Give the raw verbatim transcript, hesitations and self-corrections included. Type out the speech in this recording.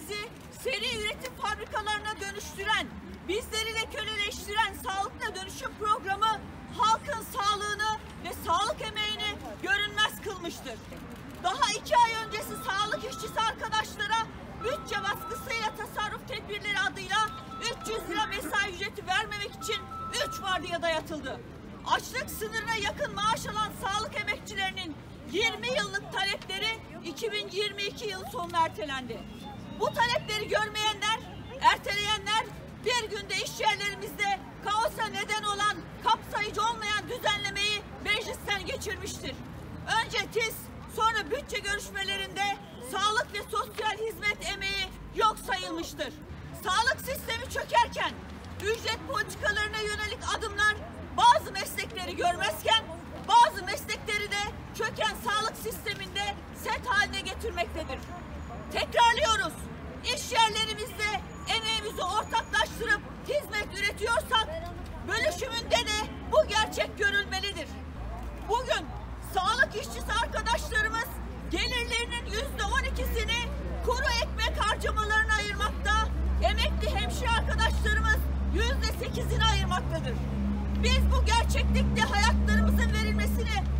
bizi seri üretim fabrikalarına dönüştüren, bizleri de köleleştiren sağlıkla dönüşüm programı halkın sağlığını ve sağlık emeğini görünmez kılmıştır. Daha iki ay öncesi sağlık işçisi arkadaşlara bütçe baskısıyla tasarruf tedbirleri adıyla üç yüz lira mesai ücreti vermemek için üç vardiya dayatıldı. Açlık sınırına yakın maaş alan sağlık emekçilerinin yirmi yıllık talepleri iki bin yirmi iki yıl sonuna ertelendi. Bu talepleri görmeyenler, erteleyenler bir günde iş yerlerimizde kaosa neden olan kapsayıcı olmayan düzenlemeyi meclisten geçirmiştir. Önce TİS, sonra bütçe görüşmelerinde sağlık ve sosyal hizmet emeği yok sayılmıştır. Sağlık sistemi çökerken ücret politikalarına yönelik adımlar bazı meslekleri görmezken bazı meslekleri de çöken sağlık sisteminde set haline getirmektedir. Tekrarlıyoruz. İş yerlerimizde emeğimizi ortaklaştırıp hizmet üretiyorsak bölüşümünde de bu gerçek görülmelidir. Bugün sağlık işçisi arkadaşlarımız gelirlerinin yüzde on ikisini kuru ekmek harcamalarına ayırmakta, emekli hemşire arkadaşlarımız yüzde sekizini ayırmaktadır. Biz bu gerçeklikte hayatlarımızın verilmesini